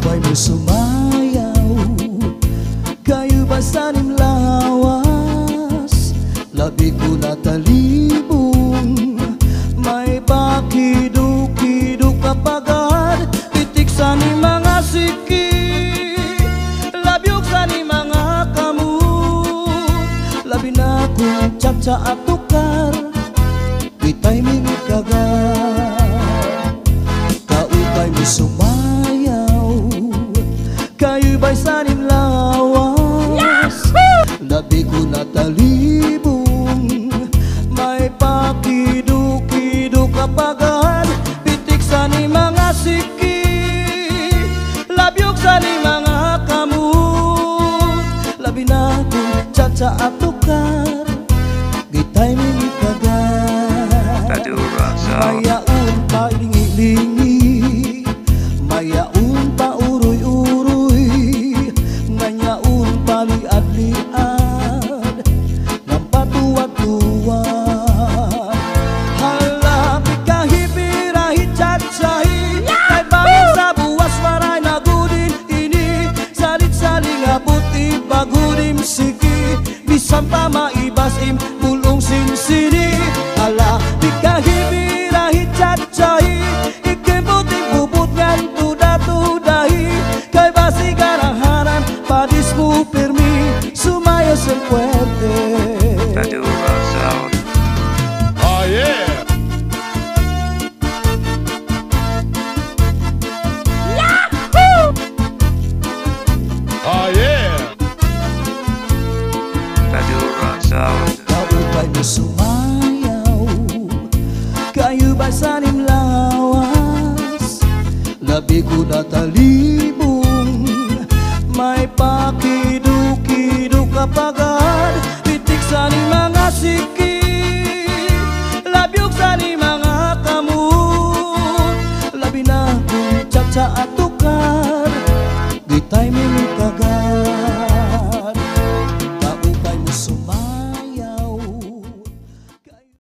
upay mo sumayaw, kayo ba sanim lawas, labi ko natalibong, may pakiduk-kiduk kapagad, pitik sa ni mga siki, labyok sa ni mga kamu, labi na kong tsa-tsa at tukar, kita'y minit kagad. Kaupay mo sumayaw, kayo ba'y sanim lawas, labi ko natalibong, may pakiduk-kiduk kapagad, pitik sa ni mga siki, labyok sa ni mga kamu, labi na kong tsa-tsa at tukar, kita'y minit kagad. Mayaon pa lingi-lingi, mayaon pa uroy-uroy, ngayaon pa liad-liad, ng patuwad-tuwad. Halapi kahipirahi tsa-tsahi, kay bangin sa buwas maray nagudin ini, salit-saling abuti bagudim sigi, bisan pa maibasim bulong sinsini. Halapi kahipirahi tsa-tsahi, ikibuting bubut ngan tuda-tudahi, kay basi garahanan padis mo pirmi, sumaya ser fuerte. Oh yeah! Yahoo! Oh yeah! Kaupay mo sumayaw, kayo ba sanim lawas, labi ko natalibong, may pakiduk-kiduk kapagad, pitik sa ni mga siki, labyok sa ni mga kamu, labi na kong tsa-tsa at